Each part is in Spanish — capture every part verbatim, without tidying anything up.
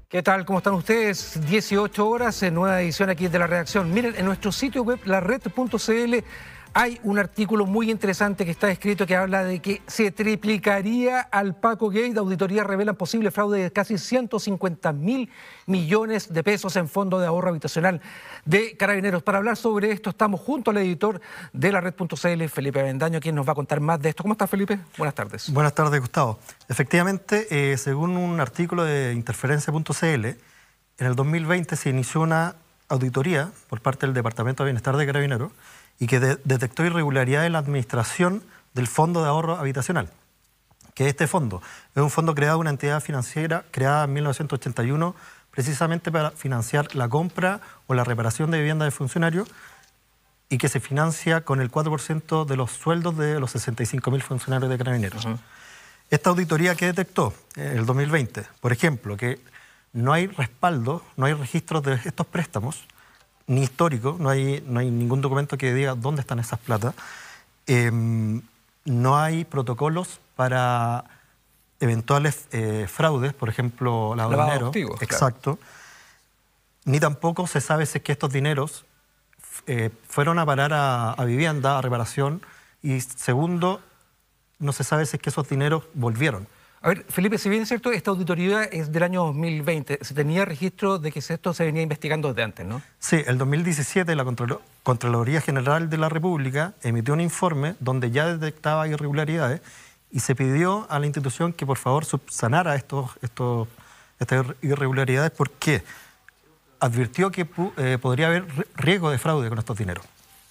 ¿Qué tal? ¿Cómo están ustedes? dieciocho horas, en nueva edición aquí de La Redacción. Miren, en nuestro sitio web, la red punto c l, hay un artículo muy interesante que está escrito que habla de que se triplicaría al Paco Gate. De auditoría revelan posible fraude de casi ciento cincuenta mil millones de pesos en fondo de ahorro habitacional de Carabineros. Para hablar sobre esto estamos junto al editor de la red punto c l, Felipe Avendaño, quien nos va a contar más de esto. ¿Cómo estás, Felipe? Buenas tardes. Buenas tardes, Gustavo. Efectivamente, eh, según un artículo de interferencia punto c l, en el dos mil veinte se inició una auditoría por parte del Departamento de Bienestar de Carabineros y que de detectó irregularidades en la administración del Fondo de Ahorro Habitacional. Que este fondo es un fondo creado, una entidad financiera creada en mil novecientos ochenta y uno precisamente para financiar la compra o la reparación de viviendas de funcionarios y que se financia con el cuatro por ciento de los sueldos de los sesenta y cinco mil funcionarios de Carabineros. Uh-huh. Esta auditoría que detectó en el dos mil veinte, por ejemplo, que no hay respaldo, no hay registros de estos préstamos, ni histórico, no hay, no hay ningún documento que diga dónde están esas platas, eh, no hay protocolos para eventuales eh, fraudes, por ejemplo, lavado de dinero, activos, exacto, claro. Ni tampoco se sabe si es que estos dineros eh, fueron a parar a, a vivienda, a reparación, y segundo, no se sabe si es que esos dineros volvieron. A ver, Felipe, si bien es cierto, esta auditoría es del año dos mil veinte, se tenía registro de que esto se venía investigando desde antes, ¿no? Sí, el dos mil diecisiete la Contraloría General de la República emitió un informe donde ya detectaba irregularidades y se pidió a la institución que por favor subsanara estos, estos, estas irregularidades porque advirtió que eh, podría haber riesgo de fraude con estos dineros.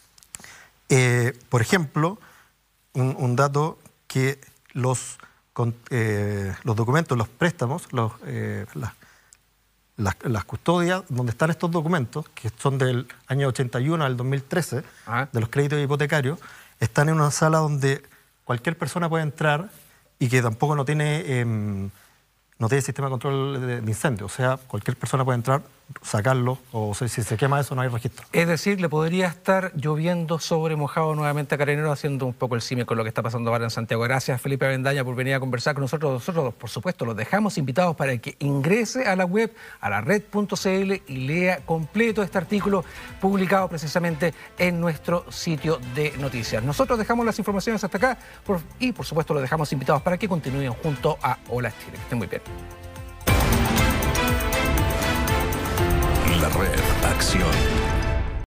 Eh, por ejemplo, un, un dato que los... Con, eh, los documentos, los préstamos, los, eh, las, las, las custodias, donde están estos documentos, que son del año ochenta y uno al dos mil trece, Ajá. de los créditos hipotecarios, están en una sala donde cualquier persona puede entrar y que tampoco no tiene, eh, no tiene sistema de control de, de incendio. O sea, cualquier persona puede entrar, sacarlo, o sea, si se quema eso no hay registro. Es decir, le podría estar lloviendo sobre mojado nuevamente a Carabineros, haciendo un poco el símil con lo que está pasando ahora en Santiago. Gracias, Felipe Avendaño, por venir a conversar con nosotros. Nosotros, por supuesto, los dejamos invitados para que ingrese a la web, a la red punto c l, y lea completo este artículo publicado precisamente en nuestro sitio de noticias. Nosotros dejamos las informaciones hasta acá por, y, por supuesto, los dejamos invitados para que continúen junto a Hola Chile. Que estén muy bien. La Red Acción.